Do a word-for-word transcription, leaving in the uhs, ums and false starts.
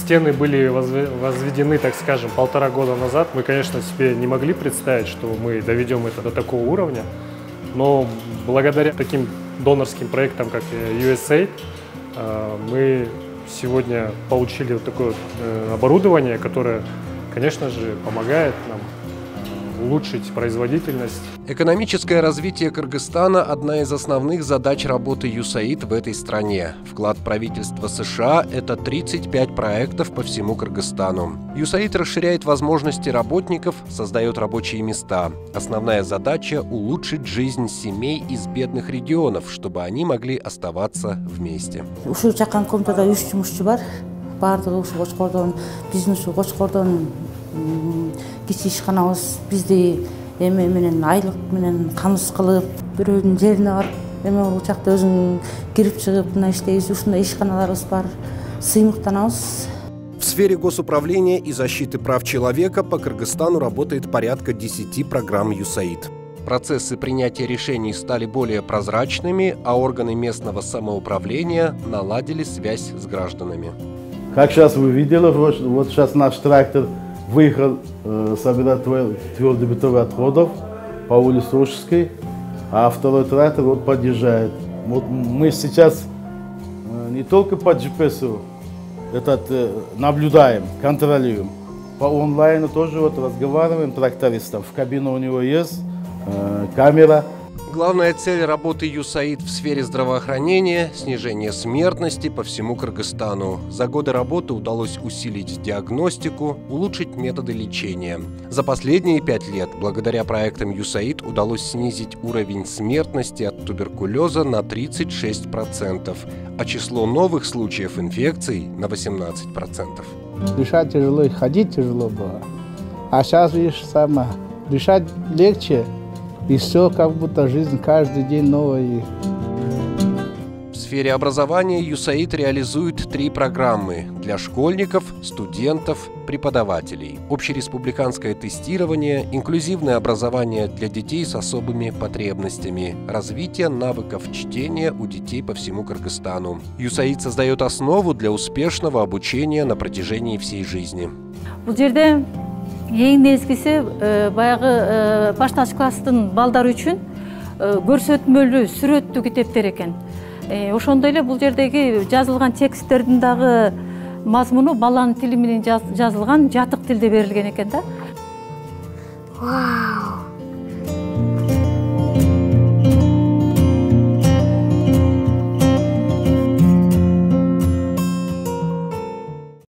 стены были возведены, так скажем, полтора года назад, мы, конечно, себе не могли представить, что мы доведем это до такого уровня. Но благодаря таким донорским проектам, как ю эс эй ай ди, мы сегодня получили вот такое оборудование, которое, конечно же, помогает нам улучшить производительность. Экономическое развитие Кыргызстана – одна из основных задач работы ю эс эй ай ди в этой стране. Вклад правительства США – это тридцать пять проектов по всему Кыргызстану. ю эс эй ай ди расширяет возможности работников, создает рабочие места. Основная задача – улучшить жизнь семей из бедных регионов, чтобы они могли оставаться вместе. Кичи ишканабыз бизди эме менен айлык менен камыз кылып, бирөөнүн жерине барып, эме учакта өзүң кирип чыгып мына иштейбиз, ушундай ишканаларыбыз бар, сыймыктанабыз. В сфере госуправления и защиты прав человека по Кыргызстану работает порядка десяти программ ю эс эй ай ди. Процессы принятия решений стали более прозрачными, а органы местного самоуправления наладили связь с гражданами. Как сейчас вы видели, вот, вот сейчас наш трактор выехал э, собирать твердобытовых отходов по улице Ошской, а второй трактор вот подъезжает. Вот мы сейчас э, не только по джи пи эс этот, э, наблюдаем, контролируем, по онлайну тоже вот разговариваем трактористом. В кабине у него есть э, камера. Главная цель работы ю эс эй ай ди в сфере здравоохранения – снижение смертности по всему Кыргызстану. За годы работы удалось усилить диагностику, улучшить методы лечения. За последние пять лет, благодаря проектам ю эс эй ай ди, удалось снизить уровень смертности от туберкулеза на тридцать шесть процентов, а число новых случаев инфекций – на восемнадцать процентов. Дышать тяжело и ходить тяжело было. А сейчас, видишь, сама, дышать легче. И все, как будто жизнь каждый день новая. В сфере образования ю эс эй ай ди реализует три программы для школьников, студентов, преподавателей. Общереспубликанское тестирование, инклюзивное образование для детей с особыми потребностями, развитие навыков чтения у детей по всему Кыргызстану. ю эс эй ай ди создает основу для успешного обучения на протяжении всей жизни. Эң негизгиси баягы башташ класстын балдары үчүн көрсөтмөлүү, сүрөттүү китептер экен. Ошондой эле бул жердеги жазылган тексттердин дагы мазмуну баланын тили менен жазылган жатык тилде берилген экен да.